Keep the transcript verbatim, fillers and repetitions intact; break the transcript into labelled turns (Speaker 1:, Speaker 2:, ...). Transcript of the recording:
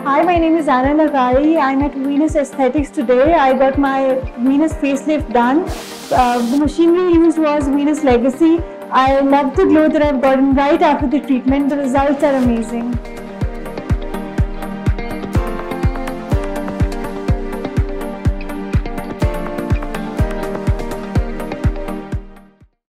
Speaker 1: Hi, my name is Anna Nagari. I'm at Venus Aesthetics today. I got my Venus facelift done. Uh, the machinery used was Venus Legacy. I love the glow that I've gotten right after the treatment. The results are amazing.